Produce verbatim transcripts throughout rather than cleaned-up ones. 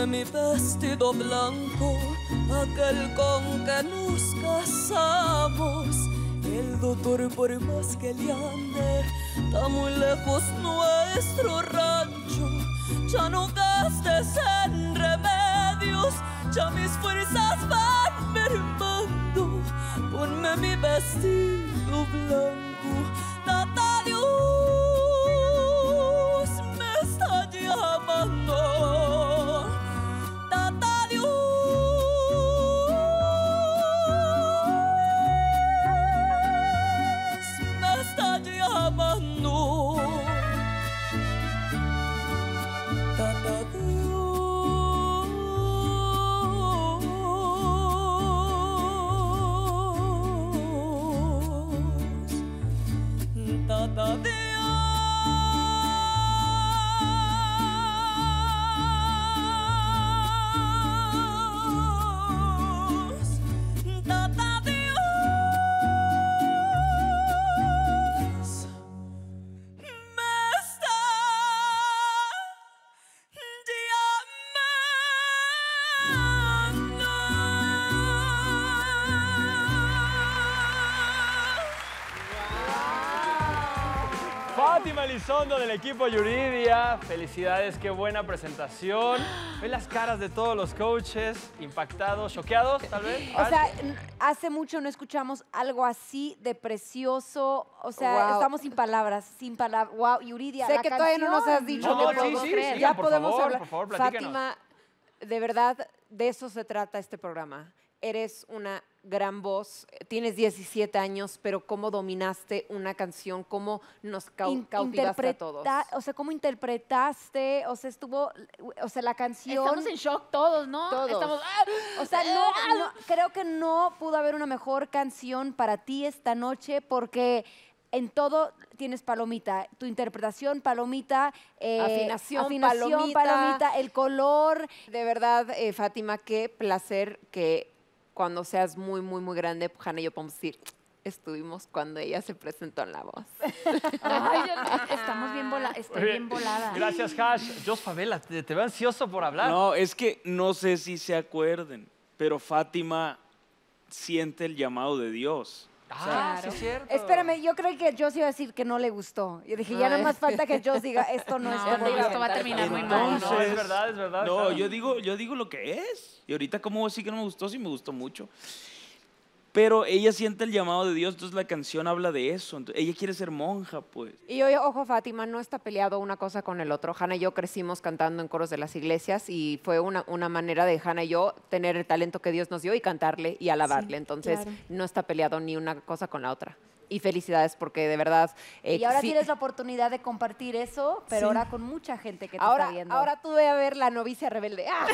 Ponme mi vestido blanco, aquel con que nos casamos. El doctor, por más que le ande, está muy lejos nuestro rancho. Ya no gastes en remedios, ya mis fuerzas van mermando. Ponme mi vestido blanco, Tata Dios me está llamando. Tata Dios me está llamando. Tata Dios, Tata Dios. Fátima Elizondo del equipo Yuridia, felicidades, qué buena presentación. Ven las caras de todos los coaches, impactados, choqueados, tal vez. O sea, hace mucho no escuchamos algo así de precioso. O sea, wow. Estamos sin palabras, sin palabras. Wow, Yuridia, sé la que canción. todavía no nos has dicho. No, que no, podemos sí, sí, creer. sí, Ya por podemos favor, hablar. por favor, platícanos. Fátima, de verdad, de eso se trata este programa. Eres una gran voz, tienes diecisiete años, pero cómo dominaste una canción, cómo nos cau In cautivaste a todos. O sea, cómo interpretaste, o sea, estuvo, o sea, la canción. Estamos en shock todos, ¿no? Todos. Estamos, o sea, no, no, creo que no pudo haber una mejor canción para ti esta noche porque en todo tienes palomita, tu interpretación palomita, eh, afinación, afinación palomita. palomita, el color. De verdad, eh, Fátima, qué placer que cuando seas muy, muy, muy grande, Hanna y yo podemos decir, estuvimos cuando ella se presentó en La Voz. Ay, estamos bien volada, estoy bien volada. Gracias, Hash. Jos Favela, te, te veo ansioso por hablar. No, es que no sé si se acuerden, pero Fátima siente el llamado de Dios. Ah, Claro. sí es cierto. Espérame, yo creo que Joss iba a decir que no le gustó. Yo dije, ya nada más falta que Joss diga, esto no, No, está no, muy bien. esto va a terminar muy mal. No, Entonces, es verdad, es verdad. No, claro. yo digo, yo digo lo que es. Y ahorita como sí que no me gustó, sí me gustó mucho. Pero ella siente el llamado de Dios, entonces la canción habla de eso. Entonces, ella quiere ser monja, pues. Y oye, ojo, Fátima, no está peleado una cosa con el otro. Hanna y yo crecimos cantando en coros de las iglesias y fue una, una manera de Hanna y yo tener el talento que Dios nos dio y cantarle y alabarle. Sí, Entonces, claro. no está peleado ni una cosa con la otra. Y felicidades porque de verdad... eh, Y ahora sí- tienes la oportunidad de compartir eso, pero Sí. ahora con mucha gente que te Ahora, está viendo. ahora tú ve a ver La Novicia Rebelde. ¡Ah!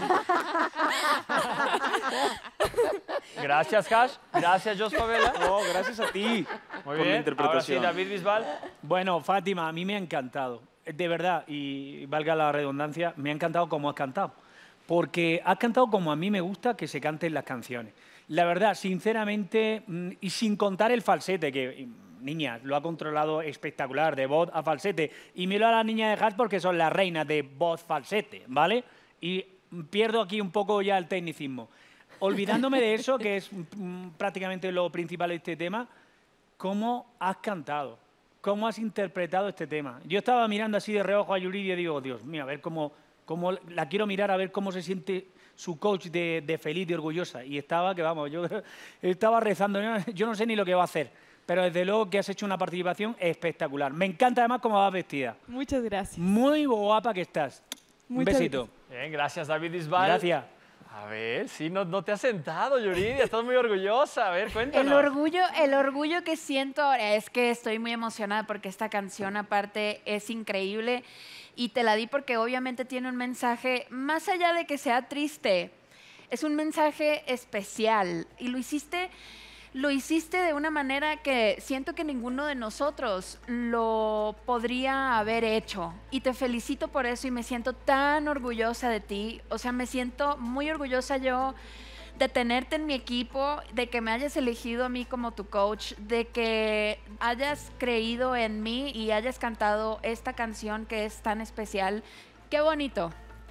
Gracias, Hash. Gracias, Jos Favela. No, gracias a ti Muy por bien. la interpretación. Ahora sí, David Bisbal. Bueno, Fátima, a mí me ha encantado. De verdad, y valga la redundancia, me ha encantado cómo has cantado. Porque has cantado como a mí me gusta que se canten las canciones. La verdad, sinceramente, mm, y sin contar el falsete, que, niña, lo ha controlado espectacular, de voz a falsete. Y miro a las niñas de Hash porque son las reinas de voz falsete, ¿vale? Y pierdo aquí un poco ya el tecnicismo. Olvidándome de eso, que es mm, prácticamente lo principal de este tema, ¿cómo has cantado? ¿Cómo has interpretado este tema? Yo estaba mirando así de reojo a Yuridia y digo, Dios mío, a ver cómo, cómo la quiero mirar, a ver cómo se siente su coach de, de feliz y orgullosa. Y estaba, que vamos, yo estaba rezando, yo no, yo no sé ni lo que va a hacer, pero desde luego que has hecho una participación espectacular. Me encanta además cómo vas vestida. Muchas gracias. Muy guapa que estás. Muchas Un besito. Bien, gracias, David Bisbal. Gracias. A ver, sí, no, no te has sentado, Yuridia, estás muy orgullosa. A ver, cuéntanos. El orgullo, el orgullo que siento ahora es que estoy muy emocionada porque esta canción aparte es increíble y te la di porque obviamente tiene un mensaje, más allá de que sea triste, es un mensaje especial y lo hiciste, lo hiciste de una manera que siento que ninguno de nosotros lo podría haber hecho. Y te felicito por eso y me siento tan orgullosa de ti. O sea, me siento muy orgullosa yo de tenerte en mi equipo, de que me hayas elegido a mí como tu coach, de que hayas creído en mí y hayas cantado esta canción que es tan especial. Qué bonito.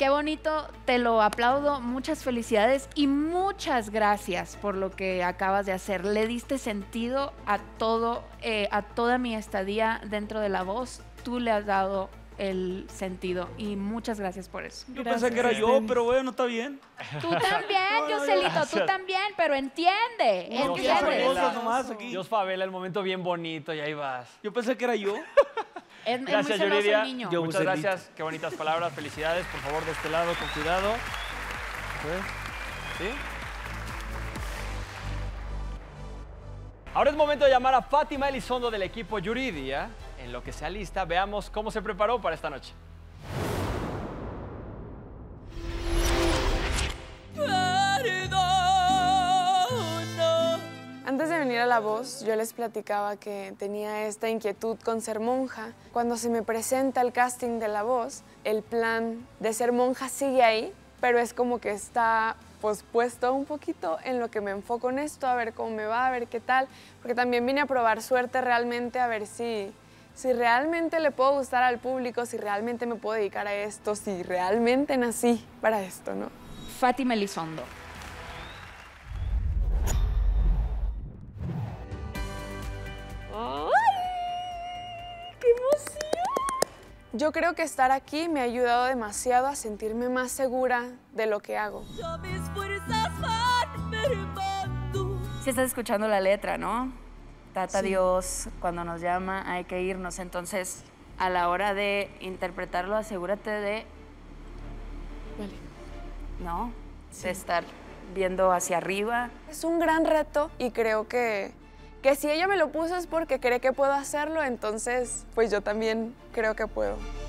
Qué bonito, te lo aplaudo, muchas felicidades y muchas gracias por lo que acabas de hacer. Le diste sentido a todo, eh, a toda mi estadía dentro de La Voz. Tú le has dado el sentido y muchas gracias por eso. Yo pensé que era yo, pero bueno, está bien. Tú también, Joselito, tú también, pero entiende, No, Dios ya son entiende. cosas nomás aquí. Dios Favela, el momento bien bonito y ahí vas. Yo pensé que era yo. Es, es muy Gracias, celoso Yuridia. el niño. Yo- Muchas Joselito. gracias. Qué bonitas palabras. Felicidades. Por favor, de este lado, con cuidado. ¿Sí? Ahora es momento de llamar a Fátima Elizondo del equipo Yuridia. En lo que sea lista, veamos cómo se preparó para esta noche. Perdona. Antes de venir a La Voz, yo les platicaba que tenía esta inquietud con ser monja. Cuando se me presenta el casting de La Voz, el plan de ser monja sigue ahí, pero es como que está pospuesto un poquito en lo que me enfoco en esto, a ver cómo me va, a ver qué tal, porque también vine a probar suerte realmente, a ver si, si realmente le puedo gustar al público, si realmente me puedo dedicar a esto, si realmente nací para esto, ¿no? Fátima Elizondo. ¡Qué emoción! Yo creo que estar aquí me ha ayudado demasiado a sentirme más segura de lo que hago. Ya mis fuerzas van mermando. Si estás escuchando la letra, ¿no? Tata Dios, cuando nos llama hay que irnos. Entonces, a la hora de interpretarlo, asegúrate de, Vale. ¿no? De estar viendo hacia arriba. Es un gran reto y creo que, que si ella me lo puso es porque cree que puedo hacerlo, entonces pues yo también creo que puedo.